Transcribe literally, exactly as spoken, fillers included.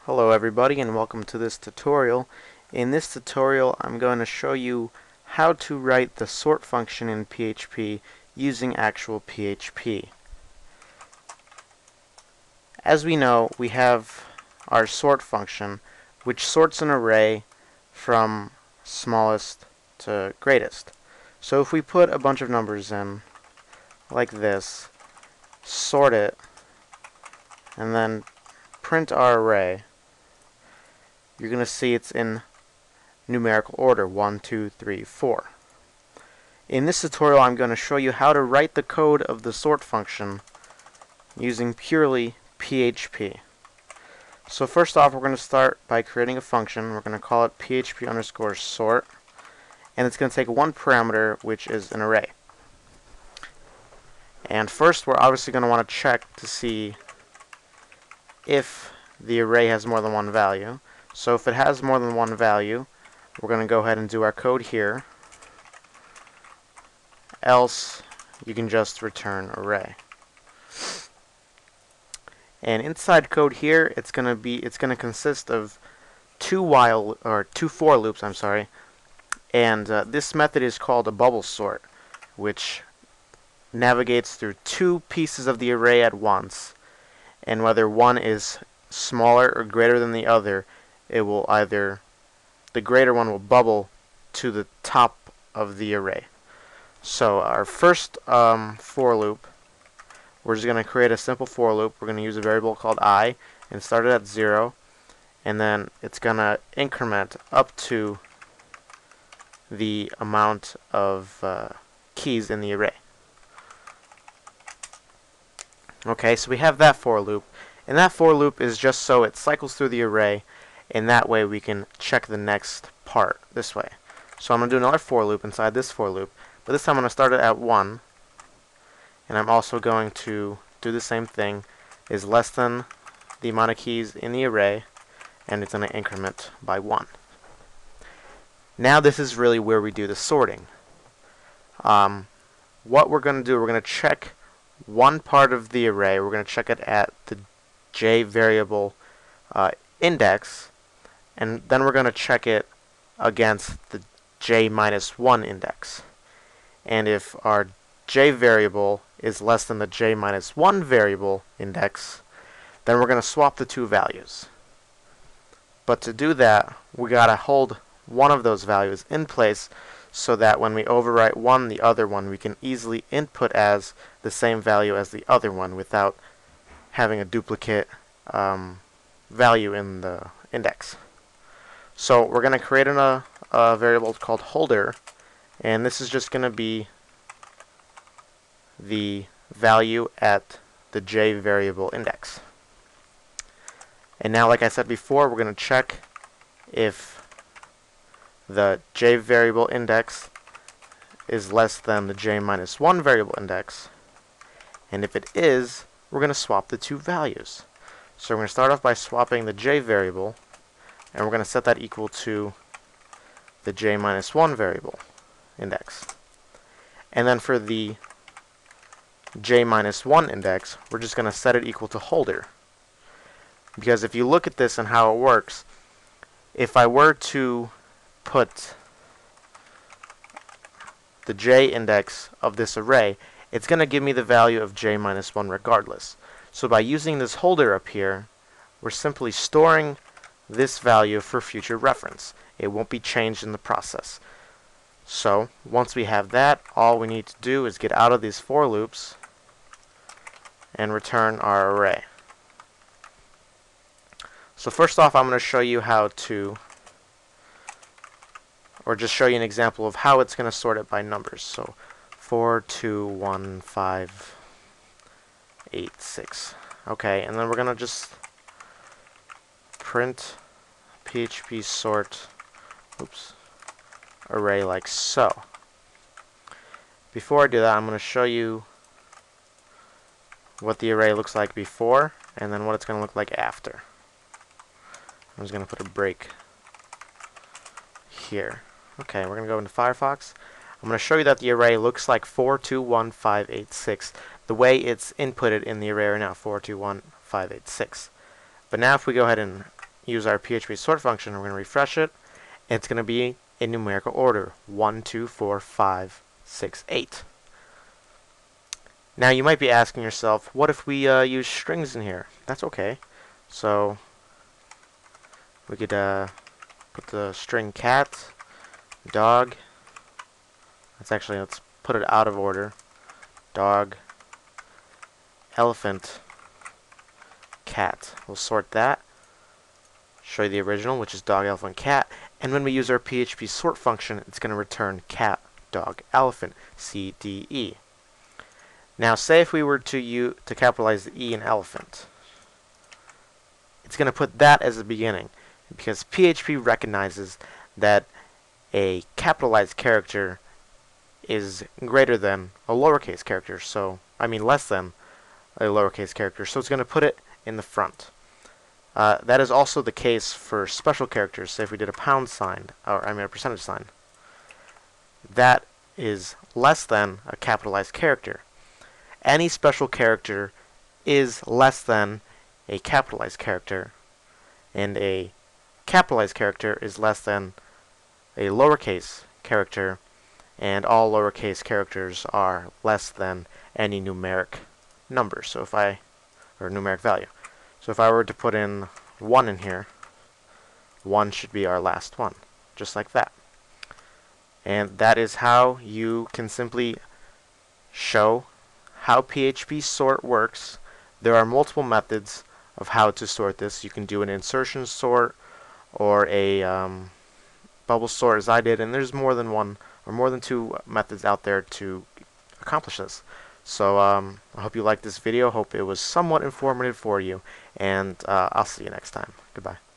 Hello everybody and welcome to this tutorial. In this tutorial I'm going to show you how to write the sort function in P H P using actual P H P. As we know, we have our sort function which sorts an array from smallest to greatest. So if we put a bunch of numbers in like this, sort it, and then print our array, you're going to see it's in numerical order, one, two, three, four. In this tutorial I'm going to show you how to write the code of the sort function using purely P H P. So first off, we're going to start by creating a function. We're going to call it P H P underscore sort, and it's going to take one parameter, which is an array. And first we're obviously going to want to check to see if the array has more than one value. So if it has more than one value, we're going to go ahead and do our code here. Else, you can just return array. And inside code here, it's going to be it's going to consist of two while or two for loops. I'm sorry, and uh, this method is called a bubble sort, which navigates through two pieces of the array at once, and whether one is smaller or greater than the other, it will either, the greater one will bubble to the top of the array. So our first um, for loop, we're just going to create a simple for loop. We're going to use a variable called I and start it at zero, and then it's going to increment up to the amount of uh, keys in the array. Okay, so we have that for loop, and that for loop is just so it cycles through the array, and that way we can check the next part this way. So I'm going to do another for loop inside this for loop, but this time I'm going to start it at one, and I'm also going to do the same thing, is less than the amount of keys in the array, and it's going to increment by one. Now this is really where we do the sorting. Um, what we're going to do, we're going to check one part of the array. We're going to check it at the J variable uh, index, and then we're going to check it against the J minus one index. And if our J variable is less than the J minus one variable index, then we're going to swap the two values. But to do that, we got to hold one of those values in place so that when we overwrite one, the other one, we can easily input as the same value as the other one without having a duplicate um, value in the index. So we're going to create an, a, a variable called holder, and this is just going to be the value at the J variable index. And now, like I said before, we're going to check if the J variable index is less than the J minus one variable index, and if it is, we're going to swap the two values. So we're going to start off by swapping the J variable, and we're going to set that equal to the J minus one variable index. And then for the J minus one index, we're just going to set it equal to holder. Because if you look at this and how it works, if I were to put the J index of this array, it's going to give me the value of J minus one regardless. So by using this holder up here, we're simply storing this value for future reference. It won't be changed in the process. So once we have that, all we need to do is get out of these for loops and return our array. So first off, I'm going to show you how to, or just show you an example of how it's going to sort it by numbers. So four, two, one, five, eight, six. Okay, and then we're going to just print P H P sort oops, array like so. Before I do that, I'm going to show you what the array looks like before, and then what it's going to look like after. I'm just going to put a break here. Okay, we're going to go into Firefox. I'm going to show you that the array looks like four, two, one, five, eight, six, the way it's inputted in the array right now, four, two, one, five, eight, six. But now if we go ahead and use our P H P sort function. We're going to refresh it. And it's going to be in numerical order. one, two, four, five, six, eight. Now you might be asking yourself, what if we uh, use strings in here? That's okay. So we could uh, put the string cat, dog. Let's actually, let's put it out of order. Dog, elephant, cat. We'll sort that. Show you the original, which is dog, elephant, cat. And when we use our P H P sort function, it's going to return cat, dog, elephant, C, D, E. Now, say if we were to use, to capitalize the E in elephant, it's going to put that as the beginning, because P H P recognizes that a capitalized character is greater than a lowercase character, so, I mean less than a lowercase character, so it's going to put it in the front. Uh, that is also the case for special characters. Say if we did a pound sign, or I mean a percentage sign, that is less than a capitalized character. Any special character is less than a capitalized character, and a capitalized character is less than a lowercase character, and all lowercase characters are less than any numeric number. So if I, or numeric value. So if I were to put in one in here, one should be our last one, just like that. And that is how you can simply show how P H P sort works. There are multiple methods of how to sort this. You can do an insertion sort or a um, bubble sort as I did, and there's more than one or more than two methods out there to accomplish this. So um, I hope you liked this video. Hope it was somewhat informative for you, and uh, I'll see you next time. Goodbye.